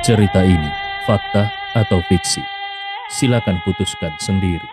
Cerita ini fakta atau fiksi? Silakan putuskan sendiri.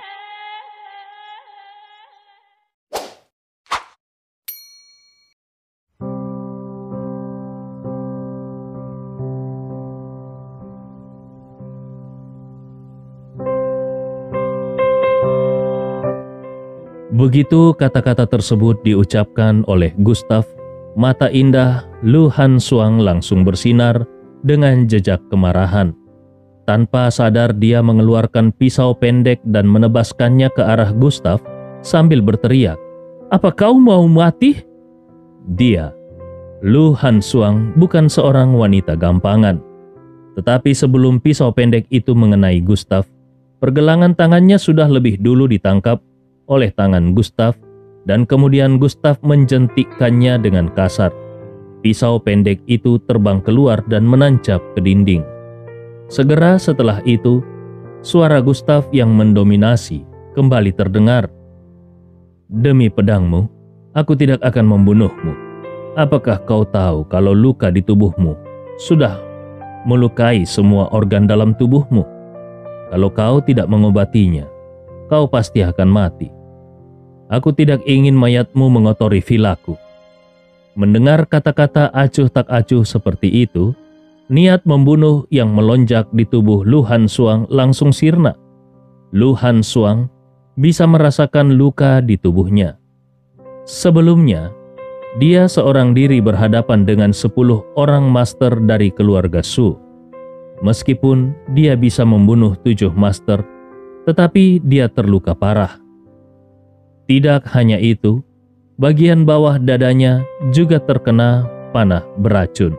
Begitu kata-kata tersebut diucapkan oleh Gustav, mata indah Lu Hansuang langsung bersinar dengan jejak kemarahan. Tanpa sadar dia mengeluarkan pisau pendek dan menebaskannya ke arah Gustav sambil berteriak, "Apa kau mau mati?" Dia, Lu Hansuang, bukan seorang wanita gampangan. Tetapi sebelum pisau pendek itu mengenai Gustav, pergelangan tangannya sudah lebih dulu ditangkap oleh tangan Gustav, dan kemudian Gustav menjentikkannya dengan kasar. Pisau pendek itu terbang keluar dan menancap ke dinding. Segera setelah itu, suara Gustav yang mendominasi kembali terdengar. "Demi pedangmu, aku tidak akan membunuhmu. Apakah kau tahu kalau luka di tubuhmu sudah melukai semua organ dalam tubuhmu? Kalau kau tidak mengobatinya, kau pasti akan mati. Aku tidak ingin mayatmu mengotori vilaku." Mendengar kata-kata acuh tak acuh seperti itu, niat membunuh yang melonjak di tubuh Lu Hansuang langsung sirna. Lu Hansuang bisa merasakan luka di tubuhnya. Sebelumnya, dia seorang diri berhadapan dengan 10 orang master dari keluarga Su. Meskipun dia bisa membunuh 7 master, tetapi dia terluka parah. Tidak hanya itu, bagian bawah dadanya juga terkena panah beracun.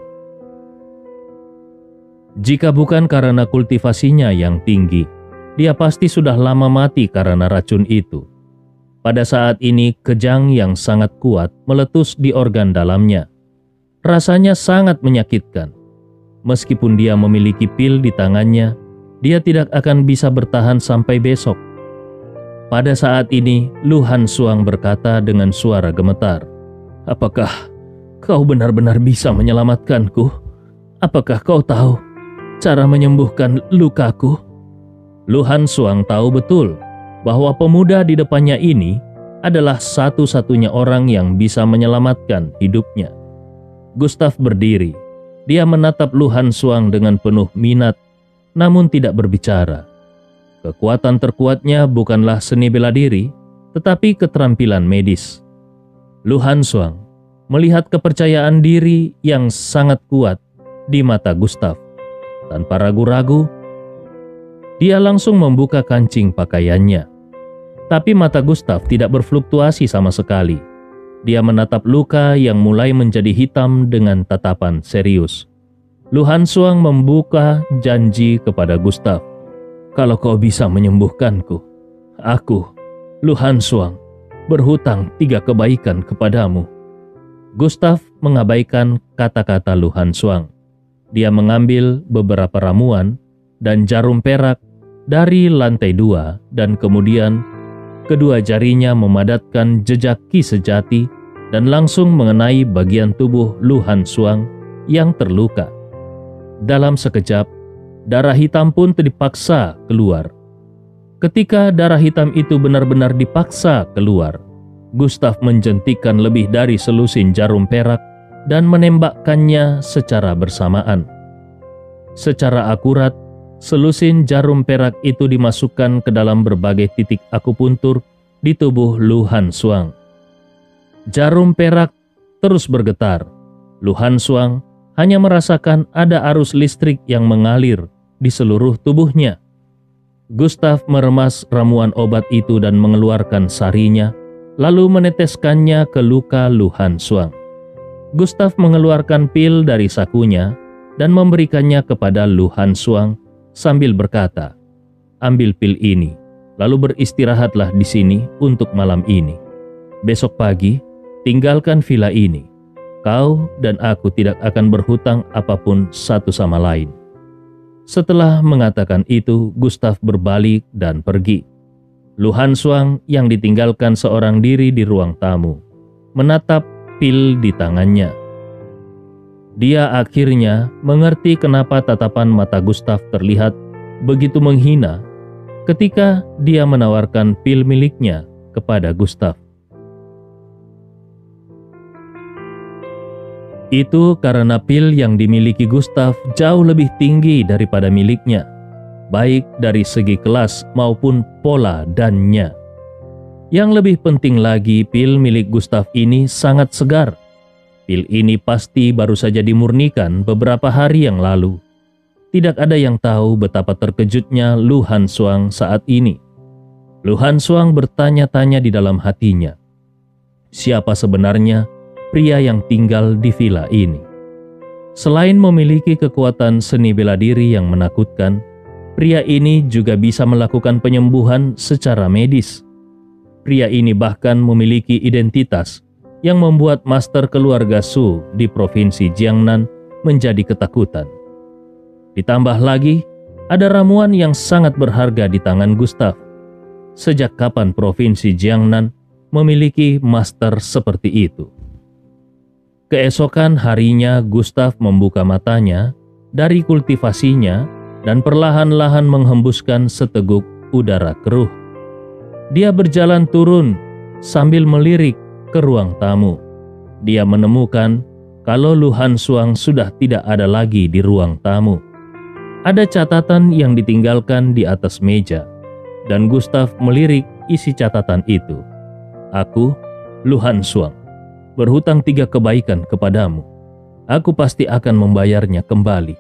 Jika bukan karena kultivasinya yang tinggi, dia pasti sudah lama mati karena racun itu. Pada saat ini, kejang yang sangat kuat meletus di organ dalamnya. Rasanya sangat menyakitkan. Meskipun dia memiliki pil di tangannya, dia tidak akan bisa bertahan sampai besok. Pada saat ini, Lu Hansuang berkata dengan suara gemetar, "Apakah kau benar-benar bisa menyelamatkanku? Apakah kau tahu cara menyembuhkan lukaku?" Lu Hansuang tahu betul bahwa pemuda di depannya ini adalah satu-satunya orang yang bisa menyelamatkan hidupnya. Gustav berdiri. Dia menatap Lu Hansuang dengan penuh minat, namun tidak berbicara. Kekuatan terkuatnya bukanlah seni bela diri, tetapi keterampilan medis. Lu Hansuang melihat kepercayaan diri yang sangat kuat di mata Gustav. Tanpa ragu-ragu, dia langsung membuka kancing pakaiannya. Tapi mata Gustav tidak berfluktuasi sama sekali. Dia menatap luka yang mulai menjadi hitam dengan tatapan serius. Lu Hansuang membuka janji kepada Gustav. "Kalau kau bisa menyembuhkanku, aku, Lu Hansuang, berhutang 3 kebaikan kepadamu." Gustav mengabaikan kata-kata Lu Hansuang. Dia mengambil beberapa ramuan dan jarum perak dari lantai 2 dan kemudian kedua jarinya memadatkan jejak ki sejati dan langsung mengenai bagian tubuh Lu Hansuang yang terluka. Dalam sekejap, darah hitam pun dipaksa keluar. Ketika darah hitam itu benar-benar dipaksa keluar, Gustav menjentikkan lebih dari selusin jarum perak dan menembakkannya secara bersamaan. Secara akurat, selusin jarum perak itu dimasukkan ke dalam berbagai titik akupuntur di tubuh Lu Hansuang. Jarum perak terus bergetar. Lu Hansuang hanya merasakan ada arus listrik yang mengalir di seluruh tubuhnya. Gustav meremas ramuan obat itu dan mengeluarkan sarinya, lalu meneteskannya ke luka Lu Hansuang. Gustav mengeluarkan pil dari sakunya dan memberikannya kepada Lu Hansuang sambil berkata, "Ambil pil ini, lalu beristirahatlah di sini untuk malam ini. Besok pagi, tinggalkan villa ini. Kau dan aku tidak akan berhutang apapun satu sama lain." Setelah mengatakan itu, Gustav berbalik dan pergi. Lu Hansuang yang ditinggalkan seorang diri di ruang tamu, menatap pil di tangannya. Dia akhirnya mengerti kenapa tatapan mata Gustav terlihat begitu menghina ketika dia menawarkan pil miliknya kepada Gustav. Itu karena pil yang dimiliki Gustav jauh lebih tinggi daripada miliknya, baik dari segi kelas maupun pola dannya. Yang lebih penting lagi, pil milik Gustav ini sangat segar. Pil ini pasti baru saja dimurnikan beberapa hari yang lalu. Tidak ada yang tahu betapa terkejutnya Lu Hansuang saat ini. Lu Hansuang bertanya-tanya di dalam hatinya, siapa sebenarnya pria yang tinggal di villa ini? Selain memiliki kekuatan seni bela diri yang menakutkan, pria ini juga bisa melakukan penyembuhan secara medis. Pria ini bahkan memiliki identitas yang membuat master keluarga Su di provinsi Jiangnan menjadi ketakutan. Ditambah lagi, ada ramuan yang sangat berharga di tangan Gustav. Sejak kapan provinsi Jiangnan memiliki master seperti itu? Keesokan harinya Gustav membuka matanya dari kultivasinya dan perlahan-lahan menghembuskan seteguk udara keruh. Dia berjalan turun sambil melirik ke ruang tamu. Dia menemukan kalau Lu Hansuang sudah tidak ada lagi di ruang tamu. Ada catatan yang ditinggalkan di atas meja, dan Gustav melirik isi catatan itu. Aku, Lu Hansuang, berhutang 3 kebaikan kepadamu. Aku pasti akan membayarnya kembali.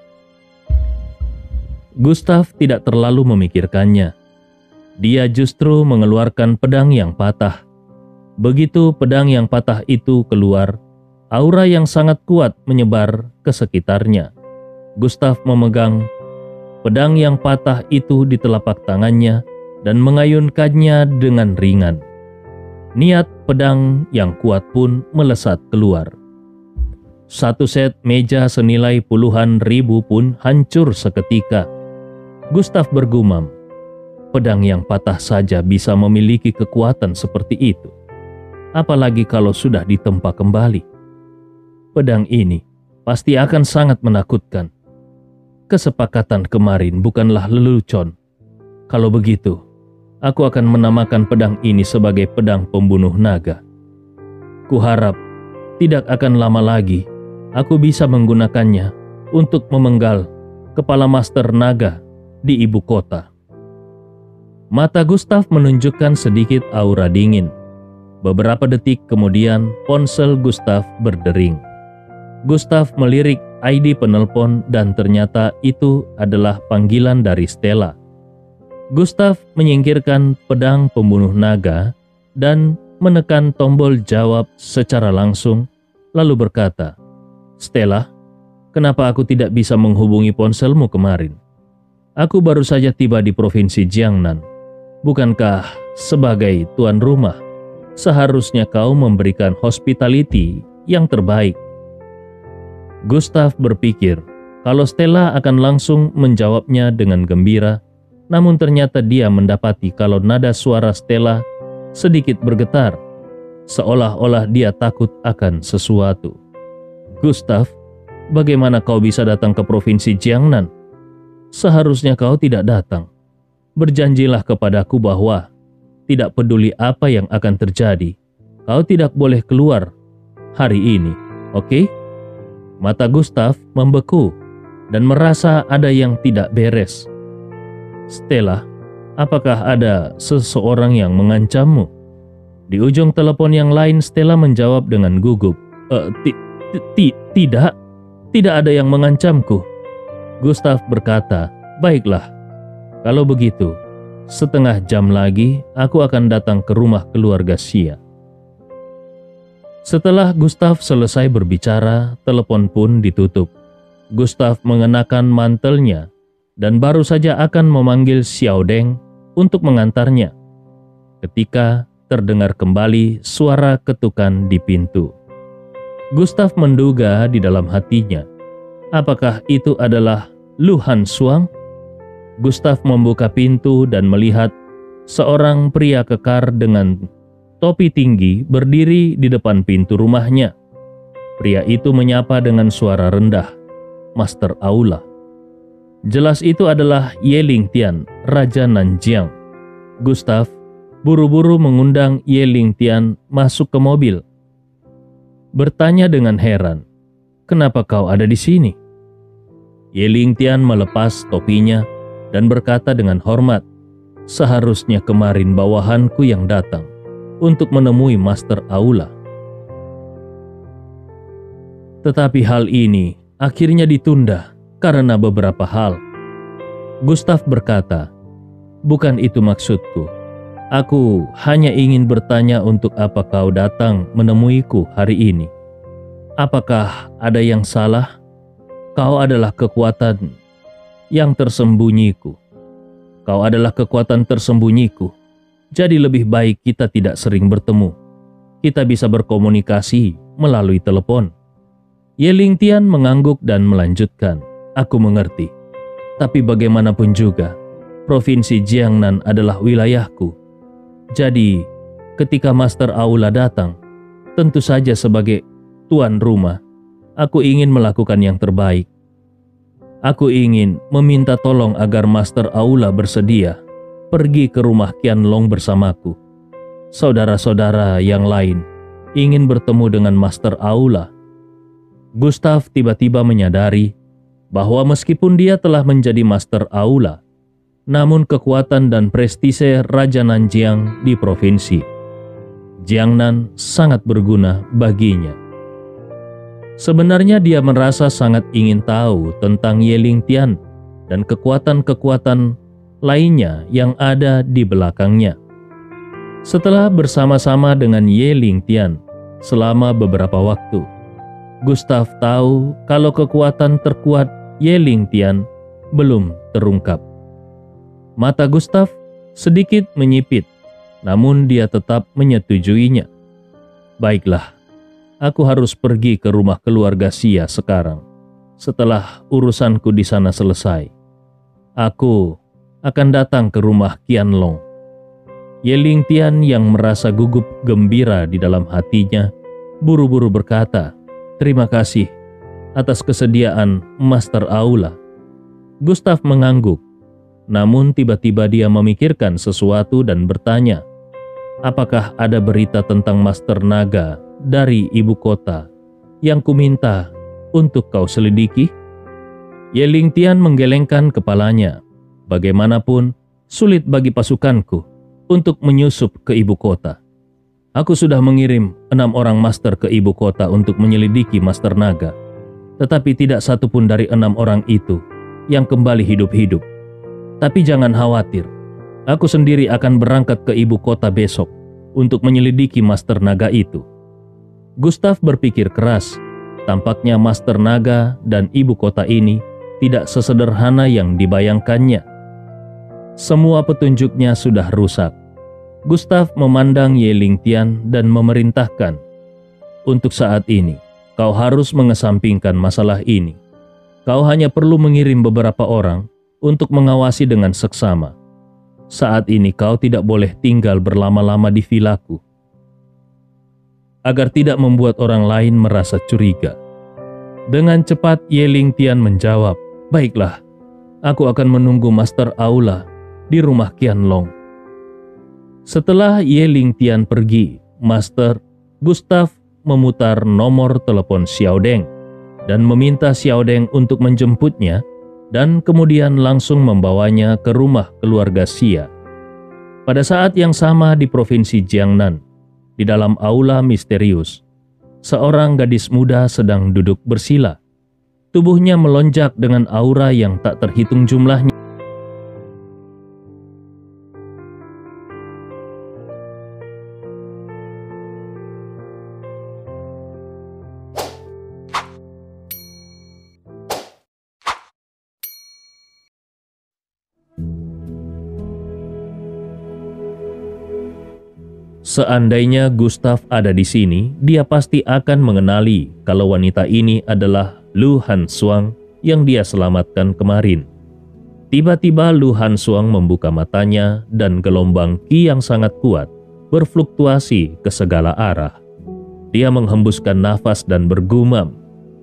Gustav tidak terlalu memikirkannya. Dia justru mengeluarkan pedang yang patah. Begitu pedang yang patah itu keluar, aura yang sangat kuat menyebar ke sekitarnya. Gustav memegang pedang yang patah itu di telapak tangannya dan mengayunkannya dengan ringan. Niat pedang yang kuat pun melesat keluar. Satu set meja senilai puluhan ribu pun hancur seketika. Gustav bergumam, pedang yang patah saja bisa memiliki kekuatan seperti itu. Apalagi kalau sudah ditempa kembali. Pedang ini pasti akan sangat menakutkan. Kesepakatan kemarin bukanlah lelucon. Kalau begitu, aku akan menamakan pedang ini sebagai pedang pembunuh naga. Kuharap tidak akan lama lagi aku bisa menggunakannya untuk memenggal kepala master naga di ibu kota. Mata Gustav menunjukkan sedikit aura dingin. Beberapa detik kemudian ponsel Gustav berdering. Gustav melirik ID penelpon dan ternyata itu adalah panggilan dari Stella. Gustav menyingkirkan pedang pembunuh naga dan menekan tombol jawab secara langsung, lalu berkata, "Stella, kenapa aku tidak bisa menghubungi ponselmu kemarin? Aku baru saja tiba di provinsi Jiangnan. Bukankah sebagai tuan rumah, seharusnya kau memberikan hospitality yang terbaik?" Gustav berpikir kalau Stella akan langsung menjawabnya dengan gembira, namun ternyata dia mendapati kalau nada suara Stella sedikit bergetar, seolah-olah dia takut akan sesuatu. "Gustav, bagaimana kau bisa datang ke provinsi Jiangnan? Seharusnya kau tidak datang. Berjanjilah kepadaku bahwa tidak peduli apa yang akan terjadi, kau tidak boleh keluar hari ini, oke?" Mata Gustav membeku dan merasa ada yang tidak beres. "Stella, apakah ada seseorang yang mengancammu?" Di ujung telepon yang lain Stella menjawab dengan gugup, Tidak ada yang mengancamku." Gustav berkata, "Baiklah, kalau begitu, setengah jam lagi aku akan datang ke rumah keluarga Xia." Setelah Gustav selesai berbicara, telepon pun ditutup. Gustav mengenakan mantelnya dan baru saja akan memanggil Xiao Deng untuk mengantarnya, ketika terdengar kembali suara ketukan di pintu. Gustav menduga di dalam hatinya, apakah itu adalah Lu Hansuang? Gustav membuka pintu dan melihat seorang pria kekar dengan topi tinggi berdiri di depan pintu rumahnya. Pria itu menyapa dengan suara rendah, "Master Aula." Jelas itu adalah Ye Lingtian, Raja Nanjiang. Gustav buru-buru mengundang Ye Lingtian masuk ke mobil. Bertanya dengan heran, "Kenapa kau ada di sini?" Ye Lingtian melepas topinya dan berkata dengan hormat, "Seharusnya kemarin bawahanku yang datang untuk menemui Master Aula. Tetapi hal ini akhirnya ditunda karena beberapa hal." Gustav berkata, "Bukan itu maksudku. Aku hanya ingin bertanya untuk apa kau datang menemuiku hari ini. Apakah ada yang salah? Kau adalah kekuatan yang tersembunyiku. Kau adalah kekuatan tersembunyiku. Jadi lebih baik kita tidak sering bertemu. Kita bisa berkomunikasi melalui telepon." Ye Lingtian mengangguk dan melanjutkan, "Aku mengerti. Tapi bagaimanapun juga, Provinsi Jiangnan adalah wilayahku. Jadi, ketika Master Aula datang, tentu saja sebagai tuan rumah, aku ingin melakukan yang terbaik. Aku ingin meminta tolong agar Master Aula bersedia pergi ke rumah Qianlong bersamaku. Saudara-saudara yang lain ingin bertemu dengan Master Aula." Gustav tiba-tiba menyadari bahwa meskipun dia telah menjadi Master Aula, namun kekuatan dan prestise Raja Nanjiang di provinsi Jiangnan sangat berguna baginya. Sebenarnya dia merasa sangat ingin tahu tentang Ye Lingtian dan kekuatan-kekuatan lainnya yang ada di belakangnya. Setelah bersama-sama dengan Ye Lingtian selama beberapa waktu, Gustav tahu kalau kekuatan terkuat Ye Lingtian belum terungkap. Mata Gustav sedikit menyipit, namun dia tetap menyetujuinya. "Baiklah, aku harus pergi ke rumah keluarga Xia sekarang. Setelah urusanku di sana selesai, aku akan datang ke rumah Qianlong." Ye Lingtian yang merasa gugup gembira di dalam hatinya, buru-buru berkata, "Terima kasih atas kesediaan Master Aula." Gustav mengangguk, namun tiba-tiba dia memikirkan sesuatu dan bertanya, "Apakah ada berita tentang Master Naga dari ibu kota yang kuminta untuk kau selidiki?" Ye Lingtian menggelengkan kepalanya. "Bagaimanapun, sulit bagi pasukanku untuk menyusup ke ibu kota. Aku sudah mengirim 6 orang master ke ibu kota untuk menyelidiki Master Naga, tetapi tidak satupun dari 6 orang itu yang kembali hidup-hidup. Tapi jangan khawatir, aku sendiri akan berangkat ke ibu kota besok untuk menyelidiki Master Naga itu." Gustav berpikir keras, tampaknya Master Naga dan ibu kota ini tidak sesederhana yang dibayangkannya. Semua petunjuknya sudah rusak. Gustav memandang Ye Lingtian dan memerintahkan, "Untuk saat ini, kau harus mengesampingkan masalah ini. Kau hanya perlu mengirim beberapa orang untuk mengawasi dengan seksama. Saat ini kau tidak boleh tinggal berlama-lama di vilaku, agar tidak membuat orang lain merasa curiga." Dengan cepat Ye Lingtian menjawab, "Baiklah, aku akan menunggu Master Aula di rumah Qianlong." Setelah Ye Lingtian pergi, Master Gustav memutar nomor telepon Xiao Deng dan meminta Xiao Deng untuk menjemputnya dan kemudian langsung membawanya ke rumah keluarga Xia. Pada saat yang sama di provinsi Jiangnan, di dalam aula misterius, seorang gadis muda sedang duduk bersila. Tubuhnya melonjak dengan aura yang tak terhitung jumlahnya. Seandainya Gustav ada di sini, dia pasti akan mengenali kalau wanita ini adalah Lu Hansuang yang dia selamatkan kemarin. Tiba-tiba Lu Hansuang membuka matanya dan gelombang qi yang sangat kuat berfluktuasi ke segala arah. Dia menghembuskan nafas dan bergumam,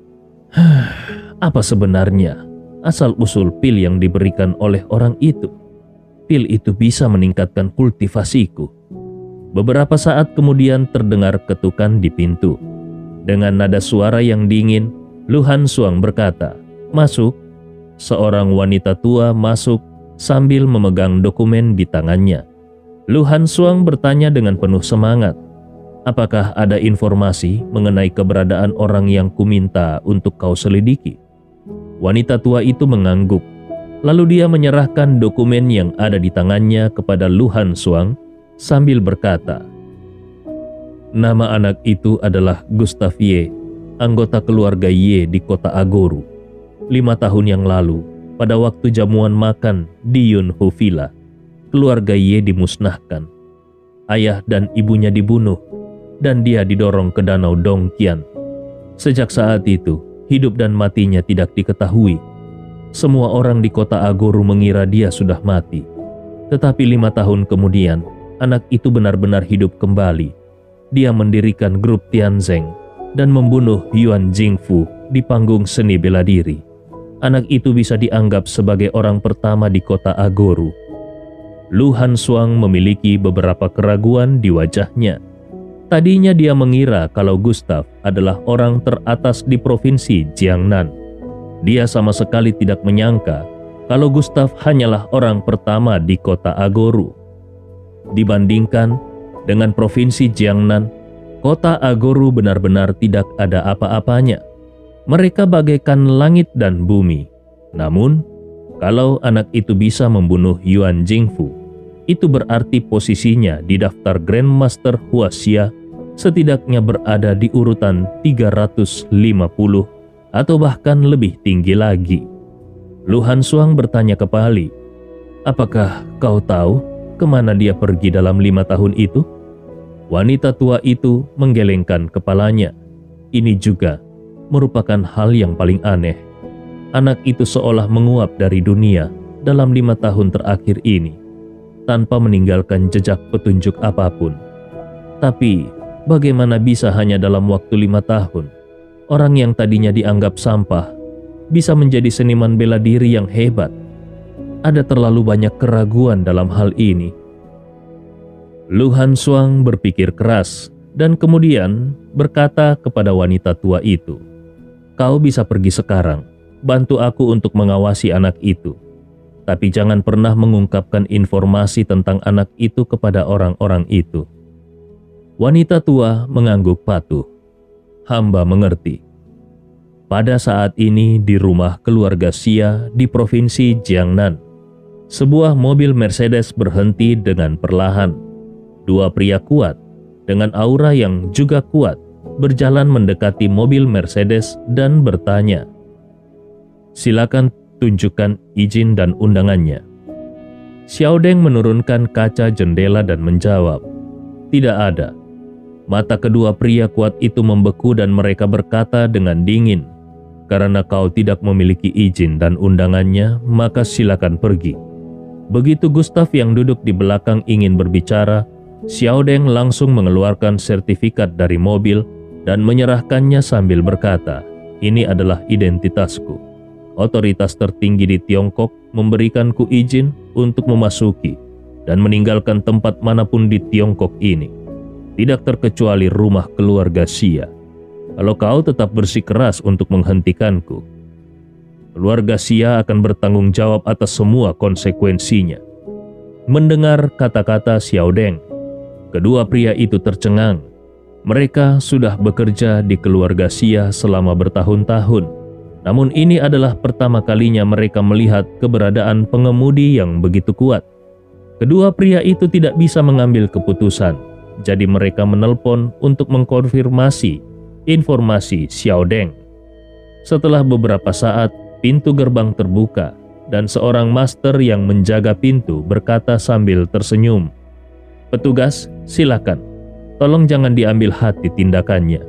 apa sebenarnya asal-usul pil yang diberikan oleh orang itu? Pil itu bisa meningkatkan kultivasiku. Beberapa saat kemudian terdengar ketukan di pintu. Dengan nada suara yang dingin, Lu Han Suang berkata, "Masuk." Seorang wanita tua masuk sambil memegang dokumen di tangannya. Lu Han Suang bertanya dengan penuh semangat, "Apakah ada informasi mengenai keberadaan orang yang kuminta untuk kau selidiki?" Wanita tua itu mengangguk. Lalu dia menyerahkan dokumen yang ada di tangannya kepada Lu Han Suang sambil berkata, "Nama anak itu adalah Gustav Ye, anggota keluarga Ye di kota Agoru. 5 tahun yang lalu, pada waktu jamuan makan di Yunho Villa, keluarga Ye dimusnahkan. Ayah dan ibunya dibunuh, dan dia didorong ke danau Dongqian. Sejak saat itu, hidup dan matinya tidak diketahui. Semua orang di kota Agoru mengira dia sudah mati. Tetapi 5 tahun kemudian, anak itu benar-benar hidup kembali. Dia mendirikan grup Tianzeng dan membunuh Yuan Jingfu di panggung seni bela diri. Anak itu bisa dianggap sebagai orang pertama di kota Agoru." Lu Han Suang memiliki beberapa keraguan di wajahnya. Tadinya dia mengira kalau Gustav adalah orang teratas di provinsi Jiangnan. Dia sama sekali tidak menyangka kalau Gustav hanyalah orang pertama di kota Agoru. Dibandingkan dengan provinsi Jiangnan, kota Agoru benar-benar tidak ada apa-apanya. Mereka bagaikan langit dan bumi. Namun, kalau anak itu bisa membunuh Yuan Jingfu, itu berarti posisinya di daftar Grandmaster Huaxia setidaknya berada di urutan 350 atau bahkan lebih tinggi lagi. Lu Han Suang bertanya ke Pali, "Apakah kau tahu kemana dia pergi dalam 5 tahun itu?" Wanita tua itu menggelengkan kepalanya. Ini juga merupakan hal yang paling aneh. Anak itu seolah menguap dari dunia dalam 5 tahun terakhir ini, tanpa meninggalkan jejak petunjuk apapun. Tapi, bagaimana bisa hanya dalam waktu 5 tahun, orang yang tadinya dianggap sampah bisa menjadi seniman bela diri yang hebat? Ada terlalu banyak keraguan dalam hal ini. Lu Han Suang berpikir keras dan kemudian berkata kepada wanita tua itu, "Kau bisa pergi sekarang, bantu aku untuk mengawasi anak itu. Tapi jangan pernah mengungkapkan informasi tentang anak itu kepada orang-orang itu." Wanita tua mengangguk patuh. "Hamba mengerti." Pada saat ini di rumah keluarga Xia di provinsi Jiangnan, sebuah mobil Mercedes berhenti dengan perlahan. 2 pria kuat dengan aura yang juga kuat berjalan mendekati mobil Mercedes dan bertanya, "Silakan tunjukkan izin dan undangannya." Xiao Deng menurunkan kaca jendela dan menjawab, "Tidak ada." Mata kedua pria kuat itu membeku dan mereka berkata dengan dingin, "Karena kau tidak memiliki izin dan undangannya, maka silakan pergi." Begitu Gustav yang duduk di belakang ingin berbicara, Xiao Deng langsung mengeluarkan sertifikat dari mobil dan menyerahkannya sambil berkata, "Ini adalah identitasku. Otoritas tertinggi di Tiongkok memberikanku izin untuk memasuki dan meninggalkan tempat manapun di Tiongkok ini, tidak terkecuali rumah keluarga Xia. Kalau kau tetap bersikeras untuk menghentikanku, keluarga Xia akan bertanggung jawab atas semua konsekuensinya." Mendengar kata-kata Xiao Deng, kedua pria itu tercengang. Mereka sudah bekerja di keluarga Xia selama bertahun-tahun. Namun ini adalah pertama kalinya mereka melihat keberadaan pengemudi yang begitu kuat. Kedua pria itu tidak bisa mengambil keputusan, jadi mereka menelpon untuk mengkonfirmasi informasi Xiao Deng. Setelah beberapa saat, pintu gerbang terbuka dan seorang master yang menjaga pintu berkata sambil tersenyum, "Petugas, silakan. Tolong jangan diambil hati tindakannya."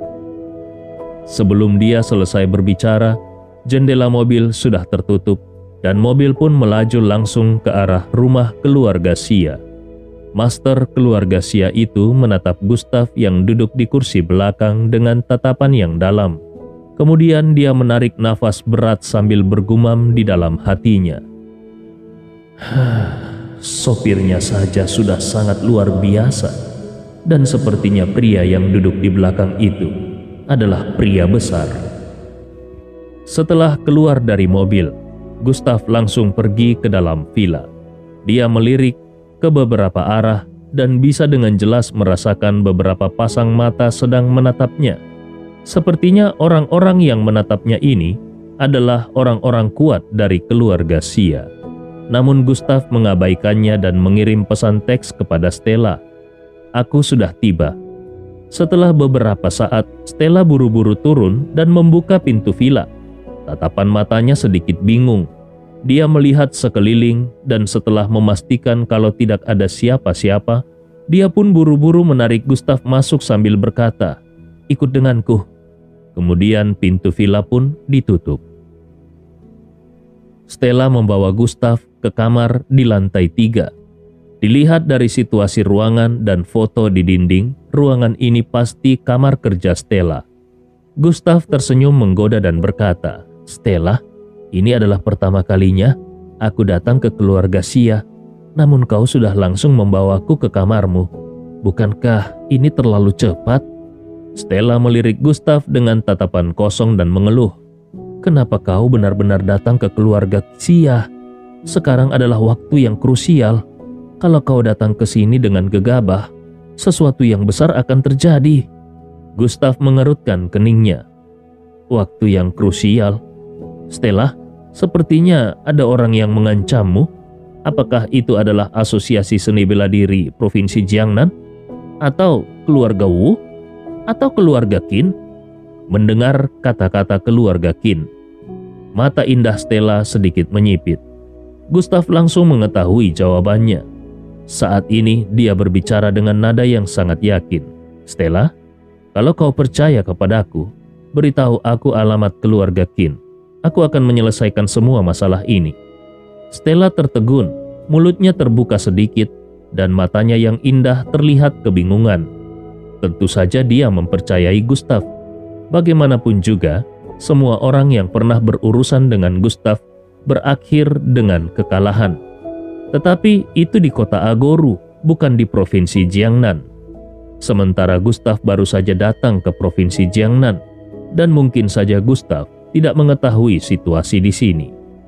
Sebelum dia selesai berbicara, jendela mobil sudah tertutup dan mobil pun melaju langsung ke arah rumah keluarga Xia. Master keluarga Xia itu menatap Gustav yang duduk di kursi belakang dengan tatapan yang dalam. Kemudian dia menarik nafas berat sambil bergumam di dalam hatinya. Sopirnya saja sudah sangat luar biasa, dan sepertinya pria yang duduk di belakang itu adalah pria besar. Setelah keluar dari mobil, Gustav langsung pergi ke dalam villa. Dia melirik ke beberapa arah dan bisa dengan jelas merasakan beberapa pasang mata sedang menatapnya. Sepertinya orang-orang yang menatapnya ini adalah orang-orang kuat dari keluarga Xia. Namun Gustav mengabaikannya dan mengirim pesan teks kepada Stella. "Aku sudah tiba." Setelah beberapa saat, Stella buru-buru turun dan membuka pintu villa. Tatapan matanya sedikit bingung. Dia melihat sekeliling dan setelah memastikan kalau tidak ada siapa-siapa, dia pun buru-buru menarik Gustav masuk sambil berkata, "Ikut denganku." Kemudian pintu villa pun ditutup. Stella membawa Gustav ke kamar di lantai 3. Dilihat dari situasi ruangan dan foto di dinding, ruangan ini pasti kamar kerja Stella. Gustav tersenyum menggoda dan berkata, "Stella, ini adalah pertama kalinya aku datang ke keluarga Xia, namun kau sudah langsung membawaku ke kamarmu. Bukankah ini terlalu cepat?" Stella melirik Gustav dengan tatapan kosong dan mengeluh. "Kenapa kau benar-benar datang ke keluarga Xia? Sekarang adalah waktu yang krusial. Kalau kau datang ke sini dengan gegabah, sesuatu yang besar akan terjadi." Gustav mengerutkan keningnya. "Waktu yang krusial? Stella, sepertinya ada orang yang mengancammu. Apakah itu adalah Asosiasi Seni Bela Diri Provinsi Jiangnan? Atau keluarga Wu? Atau keluarga Qin?" Mendengar kata-kata keluarga Qin, mata indah Stella sedikit menyipit. Gustav langsung mengetahui jawabannya. Saat ini dia berbicara dengan nada yang sangat yakin. "Stella, kalau kau percaya kepadaku, beritahu aku alamat keluarga Qin. Aku akan menyelesaikan semua masalah ini." Stella tertegun, mulutnya terbuka sedikit, dan matanya yang indah terlihat kebingungan. Tentu saja dia mempercayai Gustav. Bagaimanapun juga, semua orang yang pernah berurusan dengan Gustav berakhir dengan kekalahan. Tetapi itu di kota Agoru, bukan di provinsi Jiangnan. Sementara Gustav baru saja datang ke provinsi Jiangnan, dan mungkin saja Gustav tidak mengetahui situasi di sini.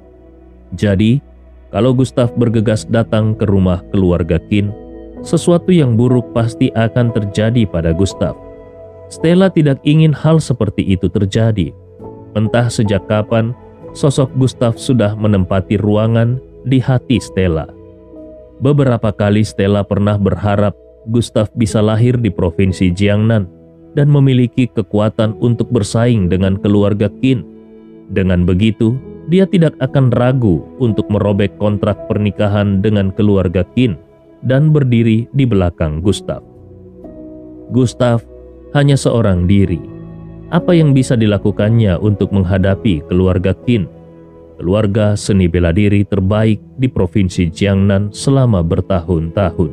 Jadi, kalau Gustav bergegas datang ke rumah keluarga Qin, sesuatu yang buruk pasti akan terjadi pada Gustav. Stella tidak ingin hal seperti itu terjadi. Entah sejak kapan, sosok Gustav sudah menempati ruangan di hati Stella. Beberapa kali Stella pernah berharap Gustav bisa lahir di provinsi Jiangnan dan memiliki kekuatan untuk bersaing dengan keluarga Qin. Dengan begitu, dia tidak akan ragu untuk merobek kontrak pernikahan dengan keluarga Qin dan berdiri di belakang Gustav. Gustav hanya seorang diri. Apa yang bisa dilakukannya untuk menghadapi keluarga Qin, keluarga seni bela diri terbaik di provinsi Jiangnan selama bertahun-tahun?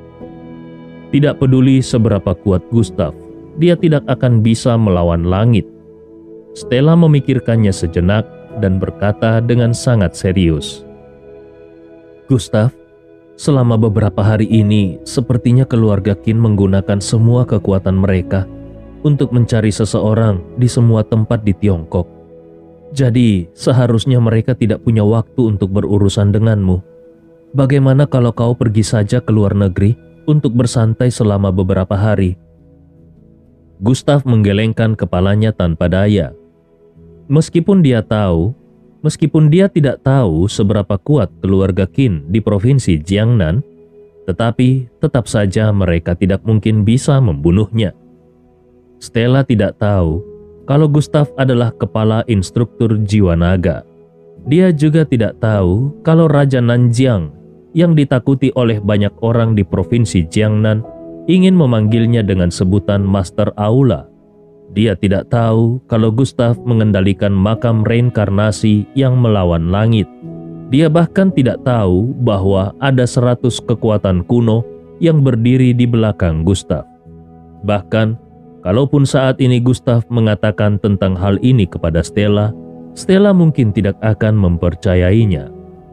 Tidak peduli seberapa kuat Gustav, dia tidak akan bisa melawan langit. Stella memikirkannya sejenak dan berkata dengan sangat serius, "Gustav, selama beberapa hari ini sepertinya keluarga Qin menggunakan semua kekuatan mereka untuk mencari seseorang di semua tempat di Tiongkok. Jadi seharusnya mereka tidak punya waktu untuk berurusan denganmu. Bagaimana kalau kau pergi saja ke luar negeri untuk bersantai selama beberapa hari?" Gustav menggelengkan kepalanya tanpa daya. Meskipun dia tidak tahu seberapa kuat keluarga Qin di provinsi Jiangnan, tetapi tetap saja mereka tidak mungkin bisa membunuhnya. Stella tidak tahu kalau Gustav adalah kepala instruktur jiwa naga. Dia juga tidak tahu kalau Raja Nanjiang yang ditakuti oleh banyak orang di provinsi Jiangnan ingin memanggilnya dengan sebutan Master Aula. Dia tidak tahu kalau Gustav mengendalikan makam reinkarnasi yang melawan langit. Dia bahkan tidak tahu bahwa ada 100 kekuatan kuno yang berdiri di belakang Gustav. Bahkan, kalaupun saat ini Gustav mengatakan tentang hal ini kepada Stella, Stella mungkin tidak akan mempercayainya.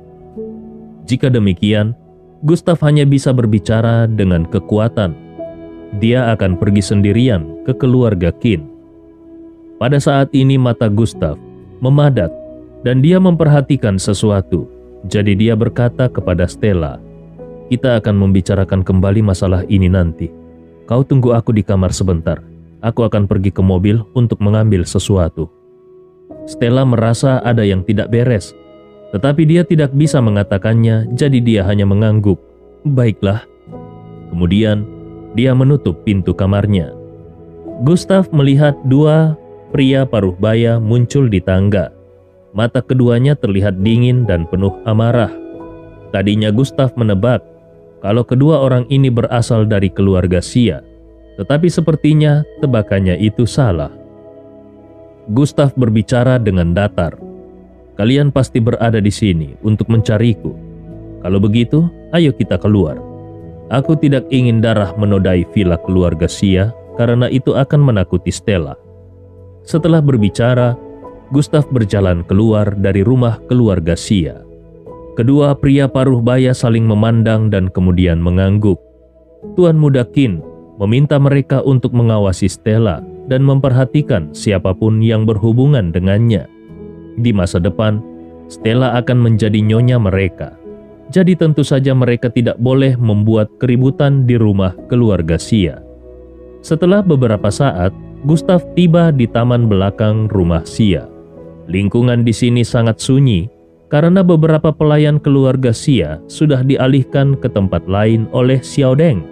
Jika demikian, Gustav hanya bisa berbicara dengan kekuatan. Dia akan pergi sendirian ke keluarga Kin. Pada saat ini mata Gustav memadat dan dia memperhatikan sesuatu. Jadi dia berkata kepada Stella, "Kita akan membicarakan kembali masalah ini nanti. Kau tunggu aku di kamar sebentar. Aku akan pergi ke mobil untuk mengambil sesuatu." Stella merasa ada yang tidak beres, tetapi dia tidak bisa mengatakannya, jadi dia hanya mengangguk. "Baiklah." Kemudian, dia menutup pintu kamarnya. Gustav melihat dua pria paruh baya muncul di tangga. Mata keduanya terlihat dingin dan penuh amarah. Tadinya Gustav menebak kalau kedua orang ini berasal dari keluarga Xia, tetapi sepertinya tebakannya itu salah. Gustav berbicara dengan datar. "Kalian pasti berada di sini untuk mencariku. Kalau begitu, ayo kita keluar. Aku tidak ingin darah menodai villa keluarga Xia karena itu akan menakuti Stella." Setelah berbicara, Gustav berjalan keluar dari rumah keluarga Xia. Kedua pria paruh baya saling memandang dan kemudian mengangguk. Tuan Muda Qin meminta mereka untuk mengawasi Stella dan memperhatikan siapapun yang berhubungan dengannya. Di masa depan, Stella akan menjadi nyonya mereka. Jadi tentu saja mereka tidak boleh membuat keributan di rumah keluarga Xia. Setelah beberapa saat, Gustav tiba di taman belakang rumah Xia. Lingkungan di sini sangat sunyi karena beberapa pelayan keluarga Xia sudah dialihkan ke tempat lain oleh Xiao Deng.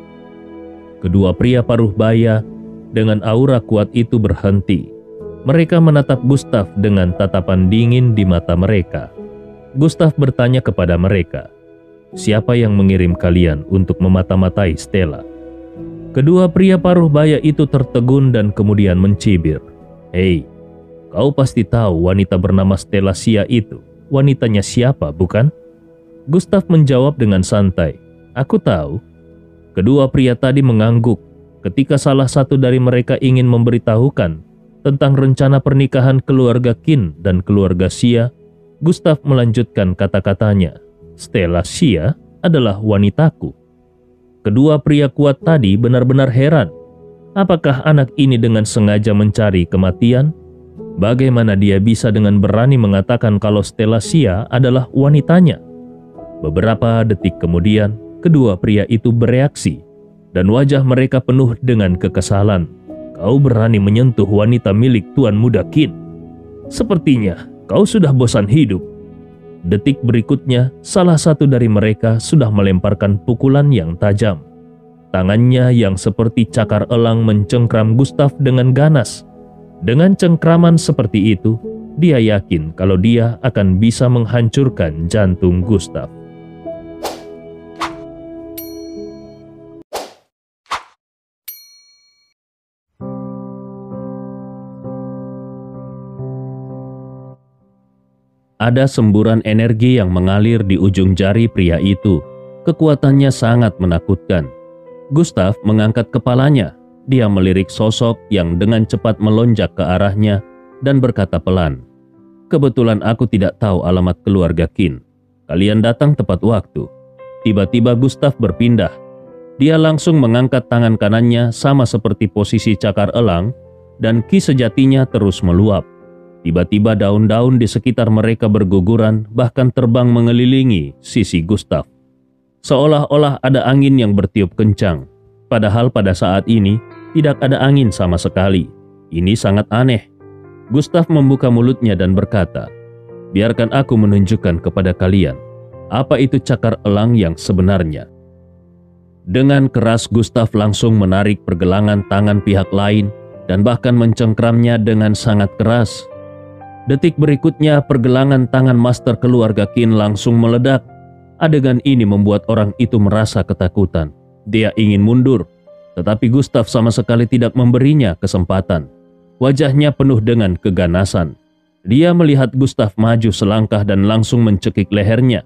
Kedua pria paruh baya dengan aura kuat itu berhenti. Mereka menatap Gustav dengan tatapan dingin di mata mereka. Gustav bertanya kepada mereka, "Siapa yang mengirim kalian untuk memata-matai Stella?" Kedua pria paruh baya itu tertegun dan kemudian mencibir. "Hei, kau pasti tahu wanita bernama Stella Xia itu. Wanitanya siapa, bukan?" Gustav menjawab dengan santai, "Aku tahu." Kedua pria tadi mengangguk ketika salah satu dari mereka ingin memberitahukan tentang rencana pernikahan keluarga Qin dan keluarga Xia. Gustav melanjutkan kata-katanya, "Stella Xia adalah wanitaku." Kedua pria kuat tadi benar-benar heran. Apakah anak ini dengan sengaja mencari kematian? Bagaimana dia bisa dengan berani mengatakan kalau Stella Xia adalah wanitanya? Beberapa detik kemudian, kedua pria itu bereaksi, dan wajah mereka penuh dengan kekesalan. "Kau berani menyentuh wanita milik Tuan Muda Qin? Sepertinya kau sudah bosan hidup." Detik berikutnya, salah satu dari mereka sudah melemparkan pukulan yang tajam. Tangannya yang seperti cakar elang mencengkram Gustav dengan ganas. Dengan cengkraman seperti itu, dia yakin kalau dia akan bisa menghancurkan jantung Gustav. Ada semburan energi yang mengalir di ujung jari pria itu. Kekuatannya sangat menakutkan. Gustav mengangkat kepalanya. Dia melirik sosok yang dengan cepat melonjak ke arahnya dan berkata pelan, "Kebetulan aku tidak tahu alamat keluarga Qin. Kalian datang tepat waktu." Tiba-tiba Gustav berpindah. Dia langsung mengangkat tangan kanannya sama seperti posisi cakar elang dan ki sejatinya terus meluap. Tiba-tiba daun-daun di sekitar mereka berguguran, bahkan terbang mengelilingi sisi Gustav. Seolah-olah ada angin yang bertiup kencang. Padahal pada saat ini, tidak ada angin sama sekali. Ini sangat aneh. Gustav membuka mulutnya dan berkata, "Biarkan aku menunjukkan kepada kalian, apa itu cakar elang yang sebenarnya." Dengan keras Gustav langsung menarik pergelangan tangan pihak lain dan bahkan mencengkramnya dengan sangat keras. Detik berikutnya, pergelangan tangan master keluarga Qin langsung meledak. Adegan ini membuat orang itu merasa ketakutan. Dia ingin mundur, tetapi Gustav sama sekali tidak memberinya kesempatan. Wajahnya penuh dengan keganasan. Dia melihat Gustav maju selangkah dan langsung mencekik lehernya.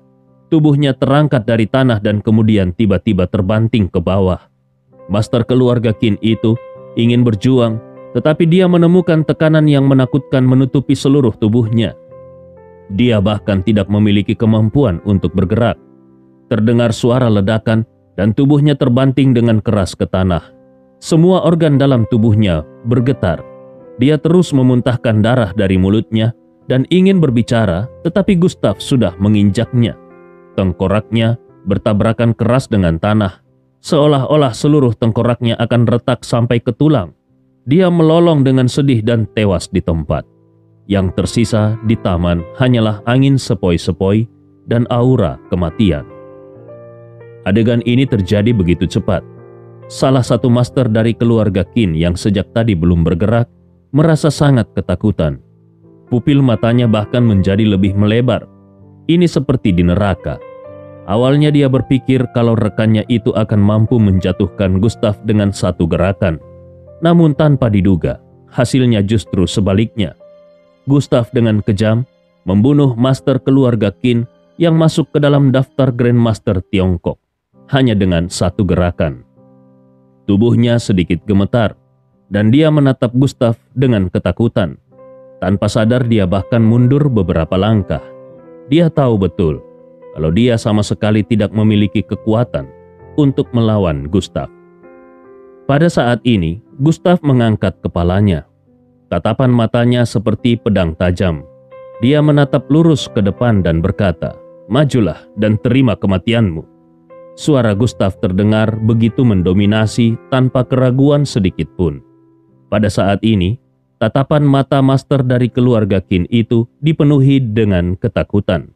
Tubuhnya terangkat dari tanah dan kemudian tiba-tiba terbanting ke bawah. Master keluarga Qin itu ingin berjuang, tetapi dia menemukan tekanan yang menakutkan menutupi seluruh tubuhnya. Dia bahkan tidak memiliki kemampuan untuk bergerak. Terdengar suara ledakan dan tubuhnya terbanting dengan keras ke tanah. Semua organ dalam tubuhnya bergetar. Dia terus memuntahkan darah dari mulutnya dan ingin berbicara, tetapi Gustav sudah menginjaknya. Tengkoraknya bertabrakan keras dengan tanah, seolah-olah seluruh tengkoraknya akan retak sampai ke tulang. Dia melolong dengan sedih dan tewas di tempat. Yang tersisa di taman hanyalah angin sepoi-sepoi dan aura kematian. Adegan ini terjadi begitu cepat. Salah satu master dari keluarga Qin yang sejak tadi belum bergerak merasa sangat ketakutan. Pupil matanya bahkan menjadi lebih melebar. Ini seperti di neraka. Awalnya dia berpikir kalau rekannya itu akan mampu menjatuhkan Gustav dengan satu gerakan. Namun tanpa diduga, hasilnya justru sebaliknya. Gustav dengan kejam membunuh master keluarga Qin yang masuk ke dalam daftar Grandmaster Tiongkok hanya dengan satu gerakan. Tubuhnya sedikit gemetar dan dia menatap Gustav dengan ketakutan. Tanpa sadar dia bahkan mundur beberapa langkah. Dia tahu betul kalau dia sama sekali tidak memiliki kekuatan untuk melawan Gustav. Pada saat ini, Gustav mengangkat kepalanya. Tatapan matanya seperti pedang tajam. Dia menatap lurus ke depan dan berkata, "Majulah dan terima kematianmu." Suara Gustav terdengar begitu mendominasi tanpa keraguan sedikit pun. Pada saat ini, tatapan mata master dari keluarga Qin itu dipenuhi dengan ketakutan.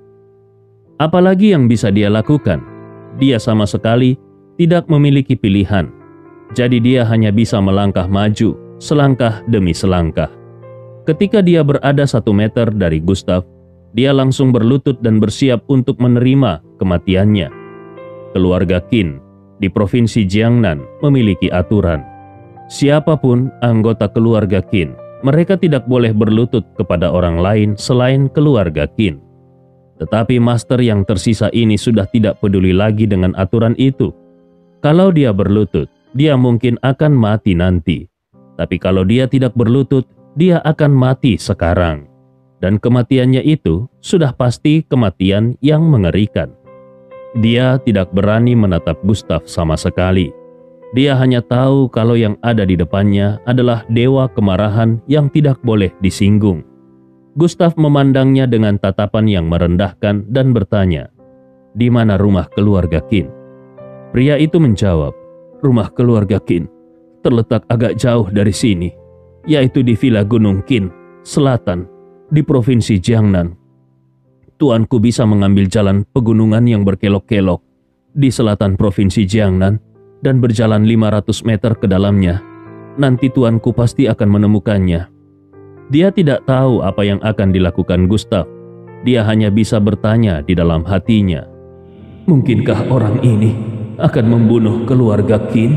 Apalagi yang bisa dia lakukan? Dia sama sekali tidak memiliki pilihan. Jadi dia hanya bisa melangkah maju, selangkah demi selangkah. Ketika dia berada 1 meter dari Gustav, dia langsung berlutut dan bersiap untuk menerima kematiannya. Keluarga Qin di Provinsi Jiangnan memiliki aturan. Siapapun anggota keluarga Qin, mereka tidak boleh berlutut kepada orang lain selain keluarga Qin. Tetapi master yang tersisa ini sudah tidak peduli lagi dengan aturan itu. Kalau dia berlutut, dia mungkin akan mati nanti. Tapi kalau dia tidak berlutut, dia akan mati sekarang. Dan kematiannya itu sudah pasti kematian yang mengerikan. Dia tidak berani menatap Gustav sama sekali. Dia hanya tahu kalau yang ada di depannya adalah dewa kemarahan yang tidak boleh disinggung. Gustav memandangnya dengan tatapan yang merendahkan dan bertanya, "Di mana rumah keluarga Qin?" Pria itu menjawab, "Rumah keluarga Qin terletak agak jauh dari sini, yaitu di Villa Gunung Qin, selatan, di Provinsi Jiangnan. Tuanku bisa mengambil jalan pegunungan yang berkelok-kelok di selatan Provinsi Jiangnan dan berjalan 500 meter ke dalamnya. Nanti tuanku pasti akan menemukannya." Dia tidak tahu apa yang akan dilakukan Gustav. Dia hanya bisa bertanya di dalam hatinya, "Mungkinkah orang ini akan membunuh keluarga Qin?"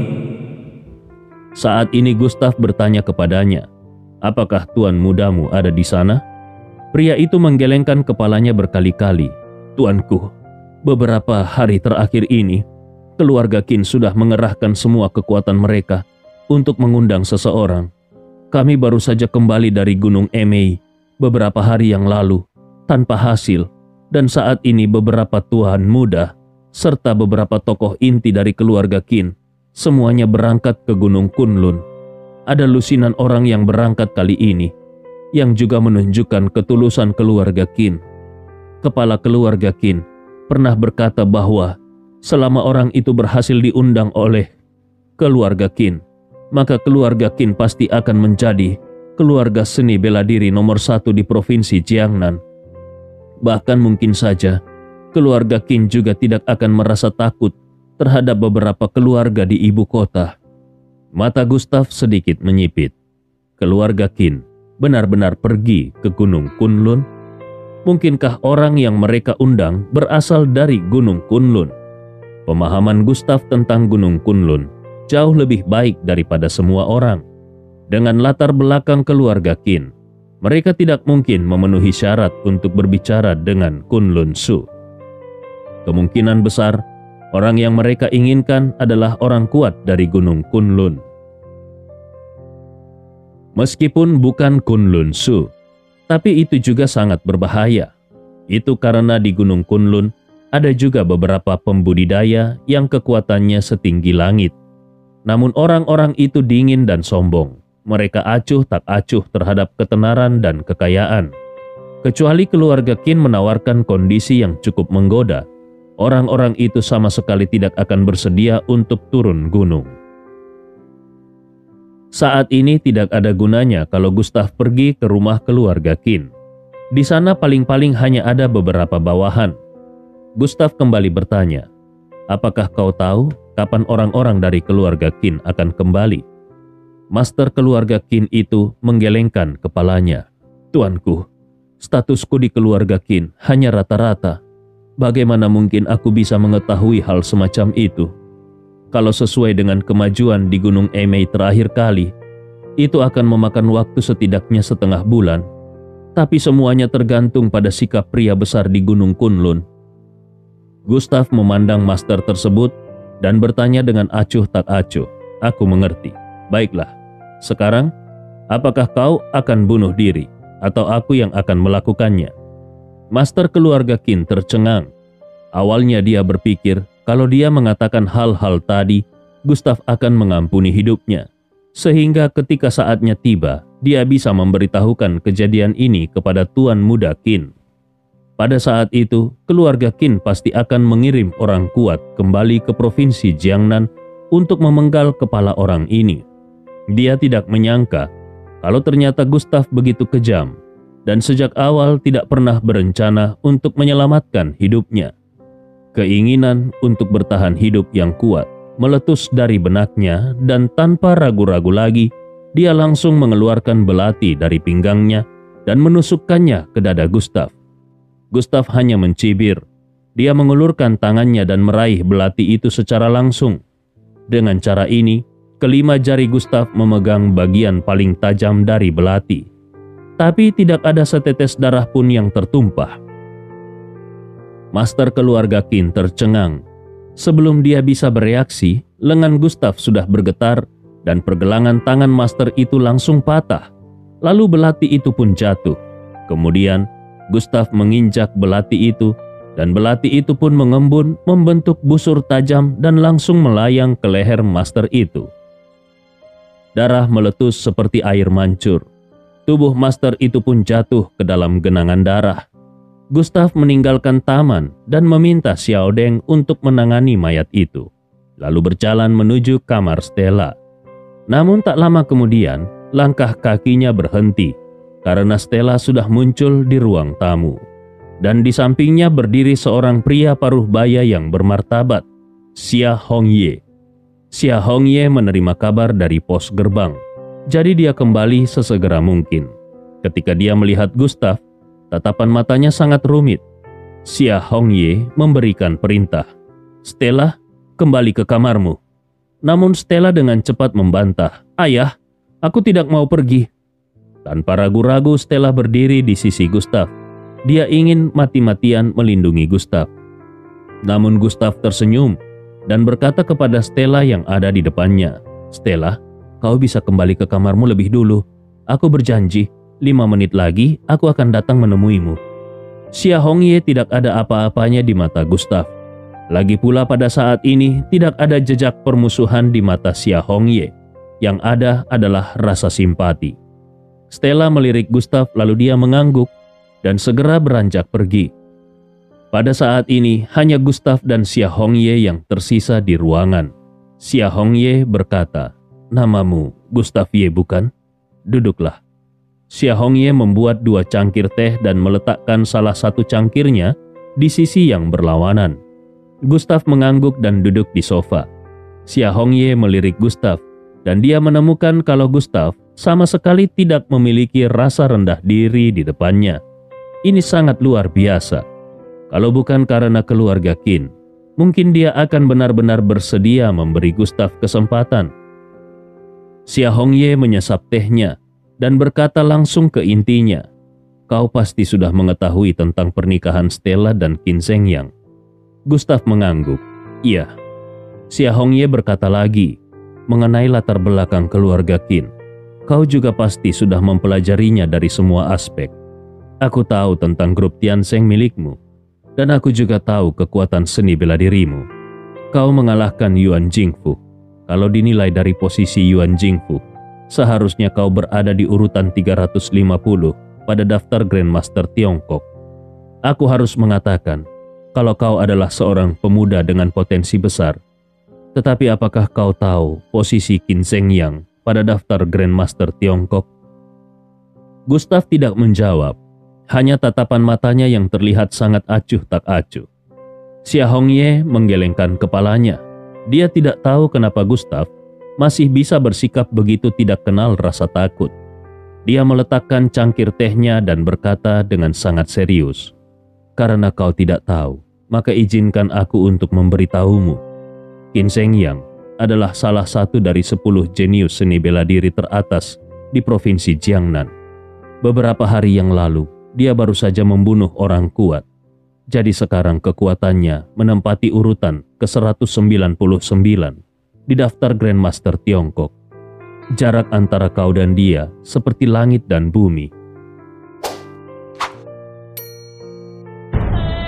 Saat ini Gustav bertanya kepadanya, "Apakah tuan mudamu ada di sana?" Pria itu menggelengkan kepalanya berkali-kali. "Tuanku, beberapa hari terakhir ini, keluarga Qin sudah mengerahkan semua kekuatan mereka untuk mengundang seseorang. Kami baru saja kembali dari Gunung Emei beberapa hari yang lalu tanpa hasil, dan saat ini beberapa tuan muda serta beberapa tokoh inti dari keluarga Qin semuanya berangkat ke Gunung Kunlun. Ada lusinan orang yang berangkat kali ini yang juga menunjukkan ketulusan keluarga Qin. Kepala keluarga Qin pernah berkata bahwa selama orang itu berhasil diundang oleh keluarga Qin, maka keluarga Qin pasti akan menjadi keluarga seni bela diri nomor 1 di Provinsi Jiangnan. Bahkan mungkin saja keluarga Qin juga tidak akan merasa takut terhadap beberapa keluarga di ibu kota." Mata Gustav sedikit menyipit. Keluarga Qin benar-benar pergi ke Gunung Kunlun? Mungkinkah orang yang mereka undang berasal dari Gunung Kunlun? Pemahaman Gustav tentang Gunung Kunlun jauh lebih baik daripada semua orang. Dengan latar belakang keluarga Qin, mereka tidak mungkin memenuhi syarat untuk berbicara dengan Kunlun Su. Kemungkinan besar, orang yang mereka inginkan adalah orang kuat dari Gunung Kunlun. Meskipun bukan Kunlun Su, tapi itu juga sangat berbahaya. Itu karena di Gunung Kunlun ada juga beberapa pembudidaya yang kekuatannya setinggi langit. Namun orang-orang itu dingin dan sombong. Mereka acuh tak acuh terhadap ketenaran dan kekayaan. Kecuali keluarga Qin menawarkan kondisi yang cukup menggoda, orang-orang itu sama sekali tidak akan bersedia untuk turun gunung. Saat ini tidak ada gunanya kalau Gustav pergi ke rumah keluarga Qin. Di sana paling-paling hanya ada beberapa bawahan. Gustav kembali bertanya, "Apakah kau tahu kapan orang-orang dari keluarga Qin akan kembali?" Master keluarga Qin itu menggelengkan kepalanya. "Tuanku, statusku di keluarga Qin hanya rata-rata. Bagaimana mungkin aku bisa mengetahui hal semacam itu? Kalau sesuai dengan kemajuan di Gunung Emei terakhir kali, itu akan memakan waktu setidaknya setengah bulan. Tapi semuanya tergantung pada sikap pria besar di Gunung Kunlun." Gustav memandang master tersebut dan bertanya dengan acuh tak acuh, "Aku mengerti. Baiklah. Sekarang, apakah kau akan bunuh diri atau aku yang akan melakukannya?" Master keluarga Qin tercengang. Awalnya dia berpikir kalau dia mengatakan hal-hal tadi, Gustav akan mengampuni hidupnya. Sehingga ketika saatnya tiba, dia bisa memberitahukan kejadian ini kepada Tuan Muda Qin. Pada saat itu, keluarga Qin pasti akan mengirim orang kuat kembali ke provinsi Jiangnan untuk memenggal kepala orang ini. Dia tidak menyangka kalau ternyata Gustav begitu kejam dan sejak awal tidak pernah berencana untuk menyelamatkan hidupnya. Keinginan untuk bertahan hidup yang kuat meletus dari benaknya dan tanpa ragu-ragu lagi, dia langsung mengeluarkan belati dari pinggangnya dan menusukkannya ke dada Gustav. Gustav hanya mencibir. Dia mengulurkan tangannya dan meraih belati itu secara langsung. Dengan cara ini, kelima jari Gustav memegang bagian paling tajam dari belati. Tapi tidak ada setetes darah pun yang tertumpah. Master keluarga Qin tercengang. Sebelum dia bisa bereaksi, lengan Gustav sudah bergetar dan pergelangan tangan master itu langsung patah. Lalu belati itu pun jatuh. Kemudian Gustav menginjak belati itu dan belati itu pun mengembun membentuk busur tajam dan langsung melayang ke leher master itu. Darah meletus seperti air mancur. Tubuh master itu pun jatuh ke dalam genangan darah. Gustav meninggalkan taman dan meminta Xiao Deng untuk menangani mayat itu, lalu berjalan menuju kamar Stella. Namun tak lama kemudian, langkah kakinya berhenti karena Stella sudah muncul di ruang tamu. Dan di sampingnya berdiri seorang pria paruh baya yang bermartabat, Xia Hongye. Xia Hongye menerima kabar dari pos gerbang, jadi dia kembali sesegera mungkin. Ketika dia melihat Gustav, tatapan matanya sangat rumit. Xia Hongye memberikan perintah, "Stella, kembali ke kamarmu." Namun Stella dengan cepat membantah, "Ayah, aku tidak mau pergi." Tanpa ragu-ragu Stella berdiri di sisi Gustav. Dia ingin mati-matian melindungi Gustav. Namun Gustav tersenyum dan berkata kepada Stella yang ada di depannya, "Stella, kau bisa kembali ke kamarmu lebih dulu. Aku berjanji, 5 menit lagi aku akan datang menemuimu." Xia Hongye tidak ada apa-apanya di mata Gustav. Lagi pula pada saat ini tidak ada jejak permusuhan di mata Xia Hongye. Yang ada adalah rasa simpati. Stella melirik Gustav lalu dia mengangguk dan segera beranjak pergi. Pada saat ini hanya Gustav dan Xia Hongye yang tersisa di ruangan. Xia Hongye berkata, "Namamu Gustav Ye bukan? Duduklah." Xia Hongye membuat 2 cangkir teh dan meletakkan salah satu cangkirnya di sisi yang berlawanan. Gustav mengangguk dan duduk di sofa. Xia Hongye melirik Gustav dan dia menemukan kalau Gustav sama sekali tidak memiliki rasa rendah diri di depannya. Ini sangat luar biasa. Kalau bukan karena keluarga Qin, mungkin dia akan benar-benar bersedia memberi Gustav kesempatan. Xia Hongye menyesap tehnya dan berkata langsung ke intinya, "Kau pasti sudah mengetahui tentang pernikahan Stella dan Qin Zhengyang." Gustav mengangguk. Iya. Xia Hongye berkata lagi, mengenai latar belakang keluarga Qin. Kau juga pasti sudah mempelajarinya dari semua aspek. Aku tahu tentang grup Tiansheng milikmu, dan aku juga tahu kekuatan seni bela dirimu. Kau mengalahkan Yuan Jingfu. Kalau dinilai dari posisi Yuan Jingfu, seharusnya kau berada di urutan 350 pada daftar Grandmaster Tiongkok. Aku harus mengatakan, kalau kau adalah seorang pemuda dengan potensi besar. Tetapi apakah kau tahu posisi Qin Zhengyang pada daftar Grandmaster Tiongkok? Gustav tidak menjawab, hanya tatapan matanya yang terlihat sangat acuh tak acuh. Xia Hongye menggelengkan kepalanya. Dia tidak tahu kenapa Gustav masih bisa bersikap begitu tidak kenal rasa takut. Dia meletakkan cangkir tehnya dan berkata dengan sangat serius, "Karena kau tidak tahu, maka izinkan aku untuk memberitahumu. Qin Zhengyang adalah salah satu dari 10 jenius seni bela diri teratas di Provinsi Jiangnan. Beberapa hari yang lalu, dia baru saja membunuh orang kuat. Jadi sekarang kekuatannya menempati urutan ke-199 di daftar Grandmaster Tiongkok. Jarak antara kau dan dia seperti langit dan bumi."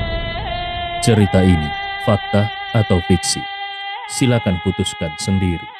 Cerita ini fakta atau fiksi? Silakan putuskan sendiri.